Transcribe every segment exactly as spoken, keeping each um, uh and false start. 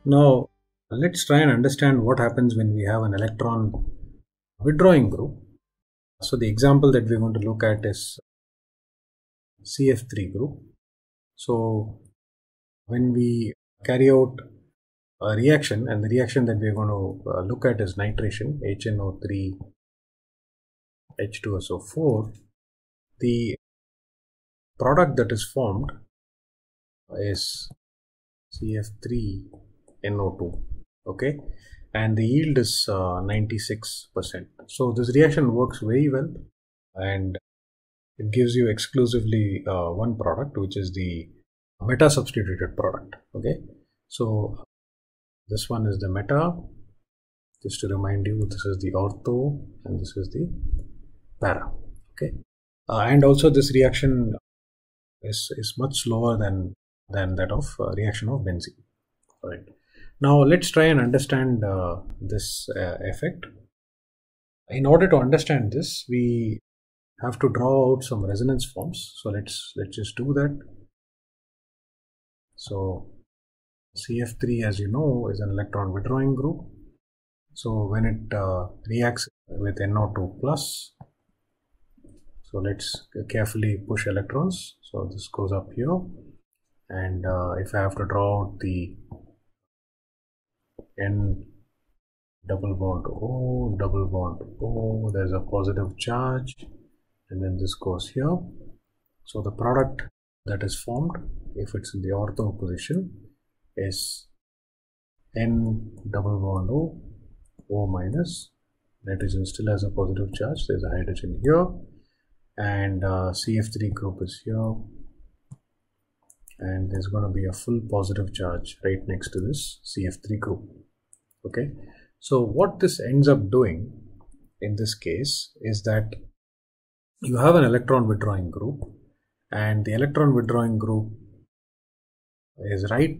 Now, let's try and understand what happens when we have an electron withdrawing group. So, the example that we're going to look at is C F three group. So, when we carry out a reaction, and the reaction that we're going to uh, look at is nitration, H N O three H two S O four, the product that is formed is C F three N O two, okay, and the yield is uh, ninety-six percent. So this reaction works very well, and it gives you exclusively uh, one product, which is the meta substituted product. Okay, so this one is the meta. Just to remind you, this is the ortho and this is the para. Okay, uh, and also this reaction is is much slower than than that of uh, reaction of benzene. All right. Now let's try and understand uh, this uh, effect. In order to understand this, we have to draw out some resonance forms. So let's let's just do that. So C F three, as you know, is an electron withdrawing group. So when it uh, reacts with N O two plus, so let's carefully push electrons. So this goes up here, and uh, if I have to draw out the N double bond O, double bond O, there's a positive charge, and then this goes here. So the product that is formed, if it's in the ortho position, is N double bond O, O minus. Nitrogen still has a positive charge, there's a hydrogen here, and uh, C F three group is here, and there's going to be a full positive charge right next to this C F three group. Okay, so what this ends up doing in this case is that you have an electron withdrawing group, and the electron withdrawing group is right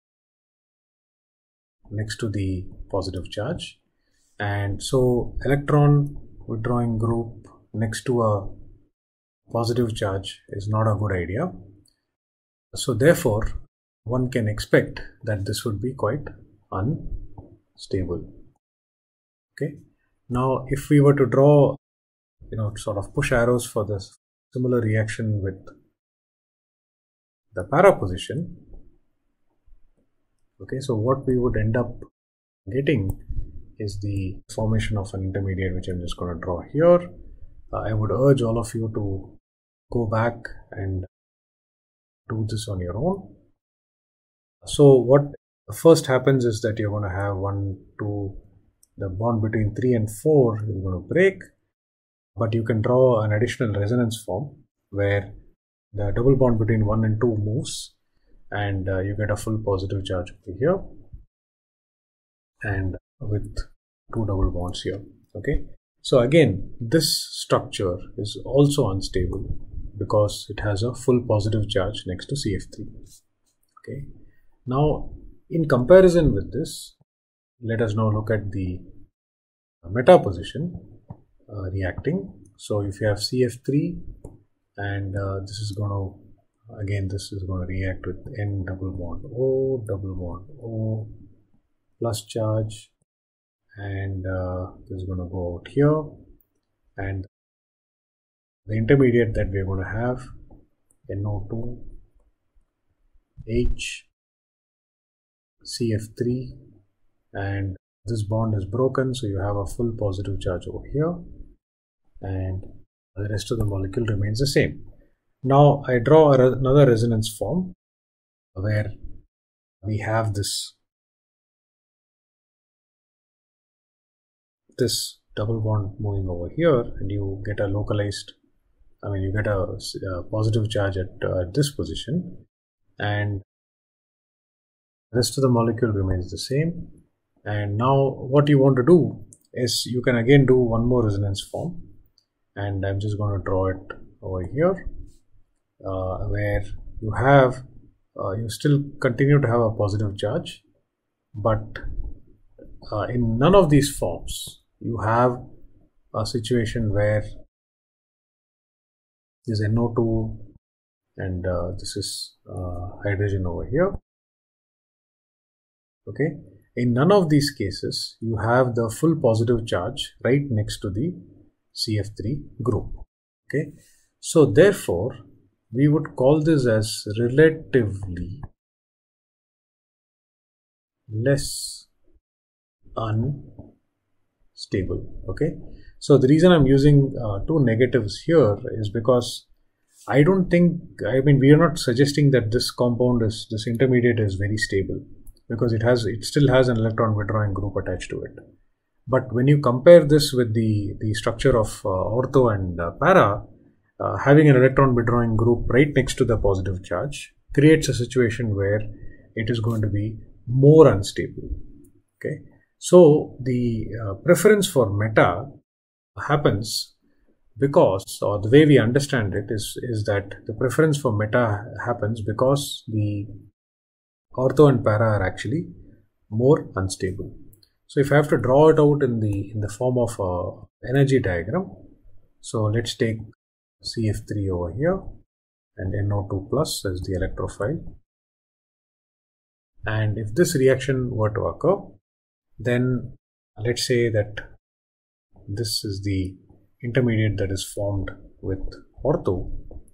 next to the positive charge, and so electron withdrawing group next to a positive charge is not a good idea. So therefore one can expect that this would be quite unstable. Okay, now if we were to draw, you know, sort of push arrows for this similar reaction with the para position, okay, so what we would end up getting is the formation of an intermediate, which I'm just going to draw here. uh, I would urge all of you to go back and do this on your own. So what first happens is that you're going to have one, two, the bond between three and four is going to break, but you can draw an additional resonance form where the double bond between one and two moves, and uh, you get a full positive charge over here, and with two double bonds here. Okay, so again this structure is also unstable because it has a full positive charge next to C F three. Okay, now in comparison with this, let us now look at the meta position uh, reacting. So if you have C F three, and uh, this is going to, again this is going to react with N double bond O, double bond O, plus charge, and uh, this is going to go out here, and the intermediate that we're going to have, N O two H C F three, and this bond is broken, so you have a full positive charge over here, and the rest of the molecule remains the same. Now I draw a, another resonance form where we have this this double bond moving over here, and you get a localized, I mean you get a, a positive charge at, uh, at this position, and the rest of the molecule remains the same. And now what you want to do is you can again do one more resonance form, and I'm just going to draw it over here, uh, where you have uh, you still continue to have a positive charge, but uh, in none of these forms you have a situation where this N O two and uh, this is uh, hydrogen over here. Okay, in none of these cases you have the full positive charge right next to the C F three group. Okay, so therefore we would call this as relatively less unstable. Okay, so the reason I'm using uh, two negatives here is because I don't think, I mean, we are not suggesting that this compound is, this intermediate is very stable, because it has, it still has an electron withdrawing group attached to it. But when you compare this with the, the structure of uh, ortho and uh, para, uh, having an electron withdrawing group right next to the positive charge creates a situation where it is going to be more unstable. Okay, so the uh, preference for meta happens because, or the way we understand it is, is that the preference for meta happens because the ortho and para are actually more unstable. So if I have to draw it out in the in the form of a energy diagram, so let's take C F three over here and N O two plus as the electrophile, and if this reaction were to occur, then let's say that this is the intermediate that is formed with ortho.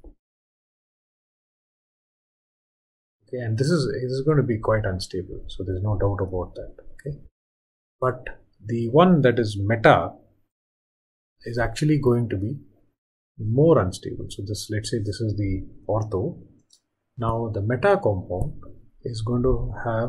Okay, and this is, this is going to be quite unstable, so there's no doubt about that. Okay, but the one that is meta is actually going to be more unstable. So this, let's say this is the ortho. Now the meta compound is going to have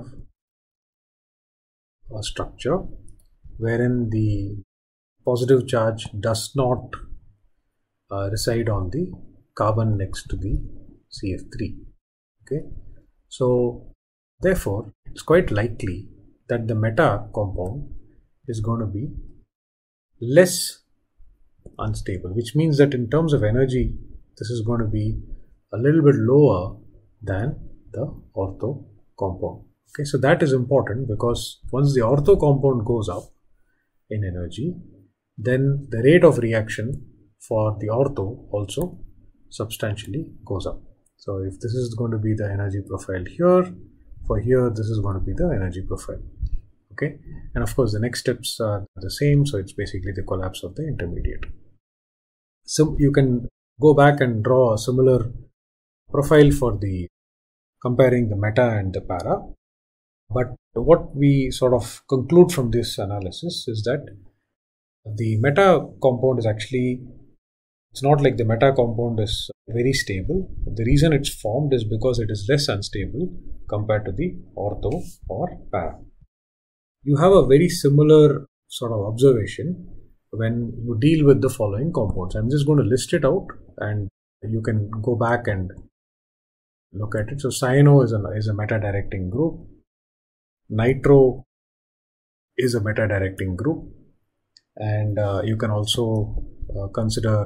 a structure wherein the positive charge does not uh, reside on the carbon next to the C F three. Okay, so therefore it's quite likely that the meta compound is going to be less unstable, which means that in terms of energy this is going to be a little bit lower than the ortho compound. Okay, so that is important, because once the ortho compound goes up in energy, then the rate of reaction for the ortho also substantially goes up. So if this is going to be the energy profile here, for here this is going to be the energy profile. Okay, and of course the next steps are the same, so it's basically the collapse of the intermediate. So you can go back and draw a similar profile for the comparing the meta and the para, but what we sort of conclude from this analysis is that the meta compound is actually, it's not like the meta compound is very stable. The reason it's formed is because it is less unstable compared to the ortho or para. You have a very similar sort of observation when you deal with the following compounds. I'm just going to list it out and you can go back and look at it. So cyano is a, is a meta-directing group. Nitro is a meta-directing group. And uh, you can also uh, consider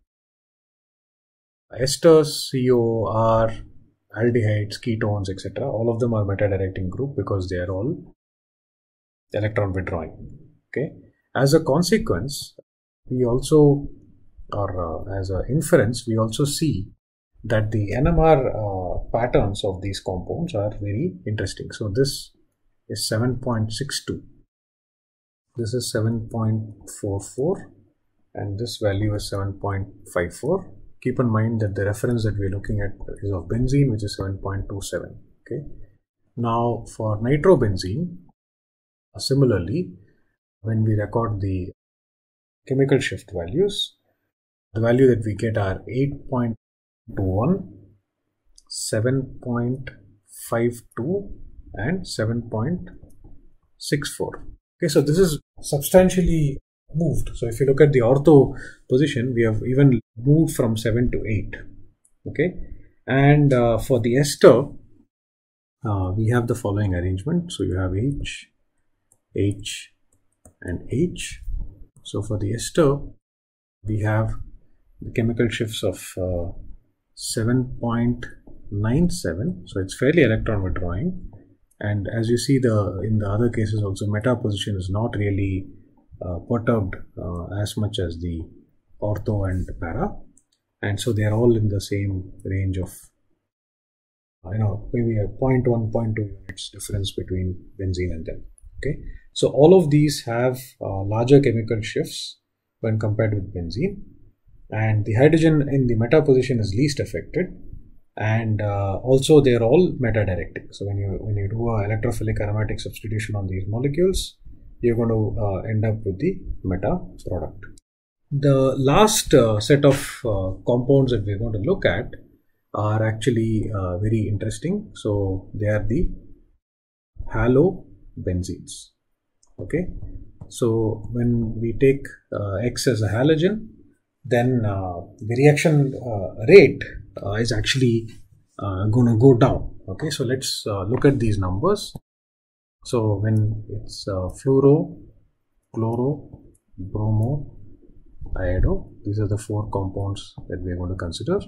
esters, C O, R, aldehydes, ketones, et cetera. All of them are meta-directing group because they are all electron withdrawing. Okay. As a consequence, we also, or uh, as an inference, we also see that the N M R uh, patterns of these compounds are very interesting. So this is seven point six two. This is seven point four four and this value is seven point five four. Keep in mind that the reference that we're looking at is of benzene, which is seven point two seven. Okay. Now for nitrobenzene, uh, similarly, when we record the chemical shift values, the value that we get are eight point two one, seven point five two and seven point six four. Okay, so this is substantially moved. So if you look at the ortho position, we have even moved from seven to eight. Okay, and uh, for the ester, uh, we have the following arrangement. So you have H, H, and H. So for the ester, we have the chemical shifts of uh, seven point nine seven. So it's fairly electron withdrawing. And as you see, the in the other cases also, meta position is not really uh, perturbed uh, as much as the ortho and para, and so they are all in the same range of you know, maybe a zero point one, zero point two units difference between benzene and them. Okay, so all of these have uh, larger chemical shifts when compared with benzene, and the hydrogen in the meta position is least affected, and uh, also they are all meta-directing. So when you when you do a electrophilic aromatic substitution on these molecules, you're going to uh, end up with the meta product. The last uh, set of uh, compounds that we're going to look at are actually uh, very interesting. So they are the halobenzenes. Okay, so when we take uh, X as a halogen, then uh, the reaction uh, rate uh, is actually uh, going to go down. Okay, so let's uh, look at these numbers. So when it's uh, fluoro, chloro, bromo, iodo, these are the four compounds that we are going to consider.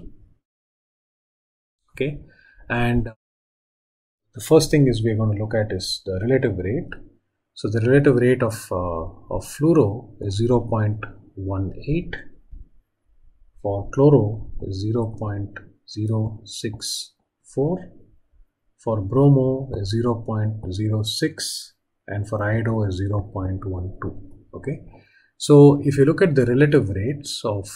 Okay, and the first thing is we are going to look at is the relative rate. So the relative rate of, uh, of fluoro is zero point one eight, for chloro is zero point zero six four, for bromo is zero point zero six, and for iodo is zero point one two. Okay, so if you look at the relative rates of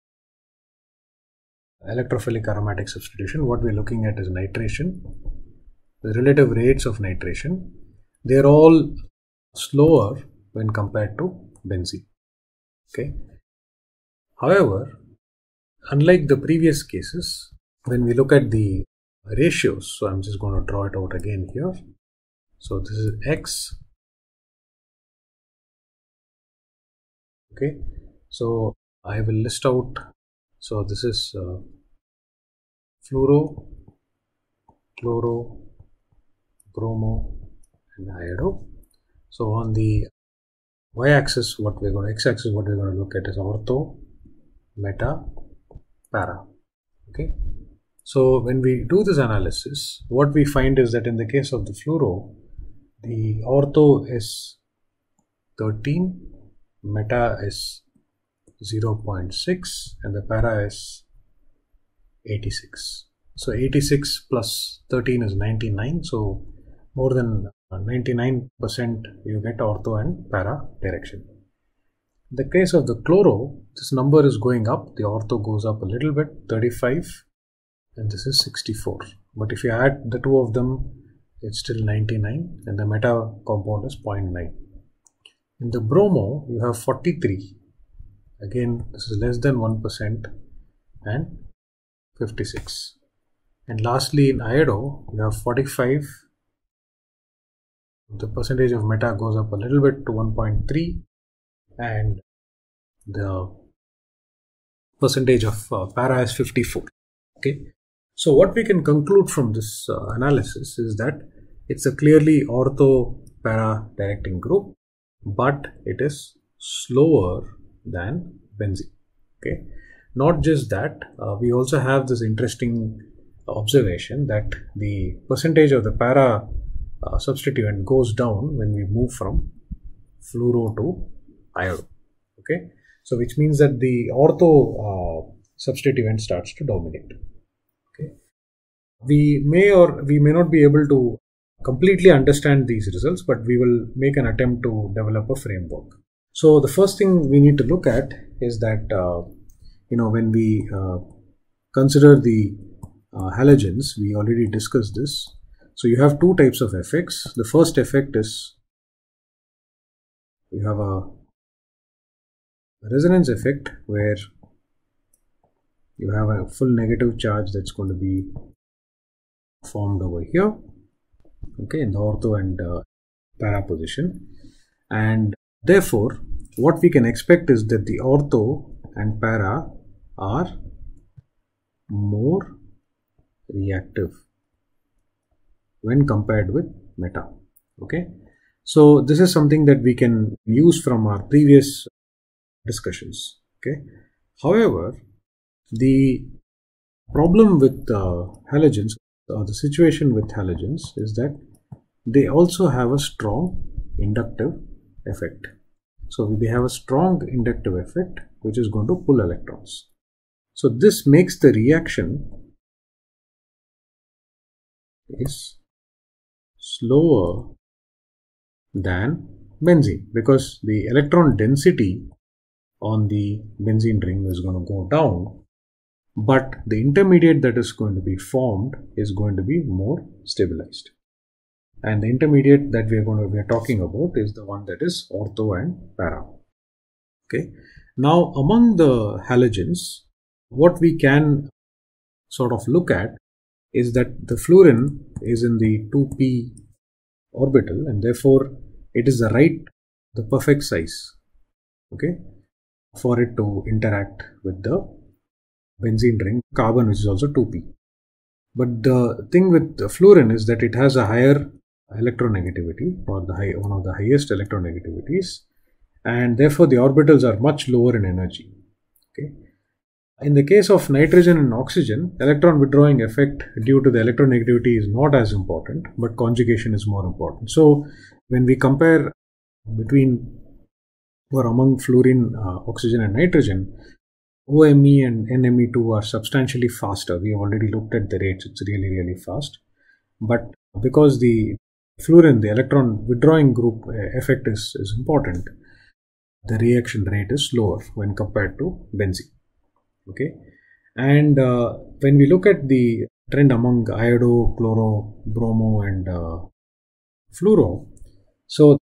electrophilic aromatic substitution, what we're looking at is nitration. The relative rates of nitration, they're all slower when compared to benzene. Okay, however, unlike the previous cases, when we look at the ratios, so I'm just going to draw it out again here. So this is X. Okay, so I will list out. So this is uh, fluoro, chloro, bromo, and iodo. So on the y-axis, what we're going to x-axis, what we're going to look at is ortho, meta, para. Okay. So when we do this analysis, what we find is that in the case of the fluoro, the ortho is thirteen, meta is zero point six, and the para is eighty-six. So eighty-six plus thirteen is ninety-nine. So more than ninety-nine percent you get ortho and para direction. In the case of the chloro, this number is going up. The ortho goes up a little bit, thirty-five, and this is sixty-four. But if you add the two of them, it's still ninety-nine, and the meta compound is zero point nine. In the bromo, you have forty-three. Again, this is less than one percent and fifty-six. And lastly, in iodo, you have forty-five. The percentage of meta goes up a little bit to one point three, and the percentage of uh, para is fifty-four. Okay, so what we can conclude from this uh, analysis is that it's a clearly ortho para directing group, but it is slower than benzene. Okay, not just that, uh, we also have this interesting observation that the percentage of the para uh, substituent goes down when we move from fluoro to iodo. Okay, so which means that the ortho uh, substituent starts to dominate. Okay, we may or we may not be able to completely understand these results, but we will make an attempt to develop a framework. So the first thing we need to look at is that uh, you know when we uh, consider the uh, halogens, we already discussed this. So you have two types of effects. The first effect is you have a resonance effect where you have a full negative charge that's going to be formed over here, okay, in the ortho and uh, para position, and therefore what we can expect is that the ortho and para are more reactive when compared with meta. Okay, so this is something that we can use from our previous discussions. Okay, however, the problem with uh, halogens, or the situation with halogens, is that they also have a strong inductive effect. So they have a strong inductive effect which is going to pull electrons. So this makes the reaction is slower than benzene, because the electron density on the benzene ring is going to go down, but the intermediate that is going to be formed is going to be more stabilized. And the intermediate that we are going to be talking about is the one that is ortho and para. Okay. Now, among the halogens, what we can sort of look at is that the fluorine is in the two p orbital, and therefore it is the right, the perfect size, okay, for it to interact with the benzene ring carbon, which is also two p. But the thing with the fluorine is that it has a higher electronegativity, or the high, one of the highest electronegativities, and therefore the orbitals are much lower in energy. Okay. In the case of nitrogen and oxygen, electron withdrawing effect due to the electronegativity is not as important, but conjugation is more important. So when we compare between or among fluorine, uh, oxygen and nitrogen, O M E and N M E two are substantially faster. We have already looked at the rates. It's really, really fast. But because the fluorine, the electron withdrawing group effect is, is important, the reaction rate is slower when compared to benzene. Okay. And uh, when we look at the trend among iodo, chloro, bromo and uh, fluoro, so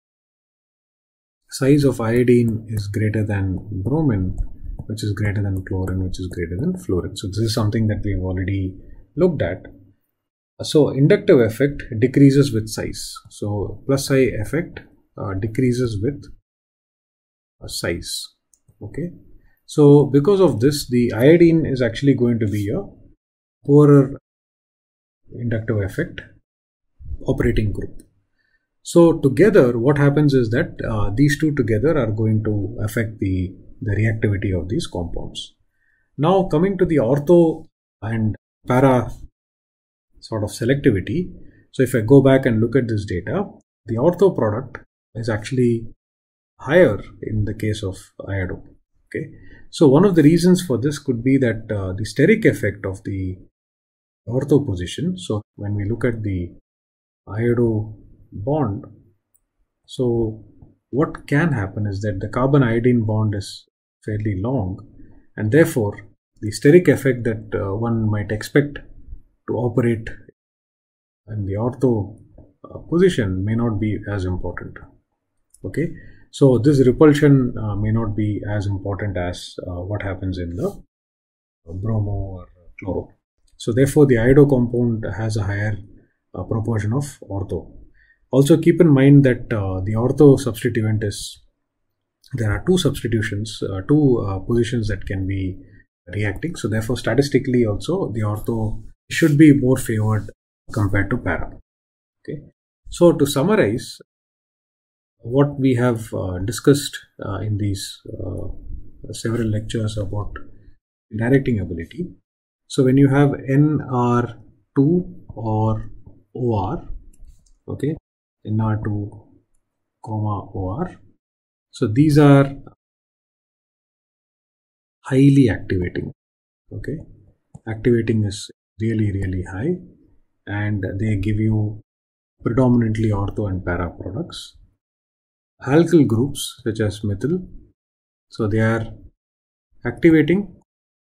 size of iodine is greater than bromine, which is greater than chlorine, which is greater than fluorine. So this is something that we've already looked at. So inductive effect decreases with size. So plus I effect uh, decreases with uh, size. Okay. So because of this, the iodine is actually going to be a poorer inductive effect operating group. So together, what happens is that uh, these two together are going to affect the, the reactivity of these compounds. Now coming to the ortho and para sort of selectivity. So if I go back and look at this data, the ortho product is actually higher in the case of iodo. Okay. So one of the reasons for this could be that uh, the steric effect of the ortho position. So when we look at the iodo bond, so what can happen is that the carbon iodine bond is fairly long, and therefore the steric effect that uh, one might expect to operate in the ortho uh, position may not be as important. Okay. So this repulsion uh, may not be as important as uh, what happens in the bromo or chloro. So therefore the iodo compound has a higher uh, proportion of ortho. Also keep in mind that uh, the ortho substituent is, there are two substitutions, uh, two uh, positions that can be reacting. So therefore statistically also the ortho should be more favored compared to para. Okay. So to summarize, what we have uh, discussed uh, in these uh, several lectures about directing ability. So when you have N R two or O R, okay, N R two comma O R, so these are highly activating. Okay, activating is really really high, and they give you predominantly ortho and para products. Alkyl groups such as methyl, so they are activating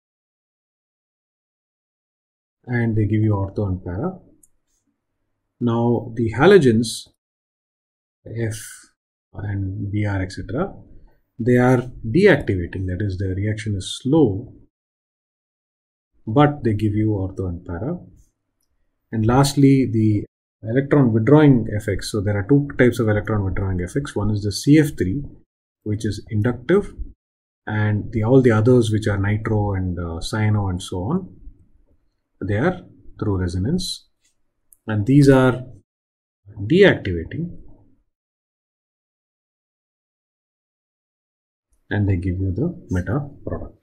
and they give you ortho and para. Now the halogens F and Br, et cetera, they are deactivating, that is the reaction is slow, but they give you ortho and para. And lastly, the electron withdrawing effects. So there are two types of electron withdrawing effects. One is the C F three, which is inductive, and the all the others, which are nitro and uh, cyano and so on, they are through resonance, and these are deactivating and they give you the meta product.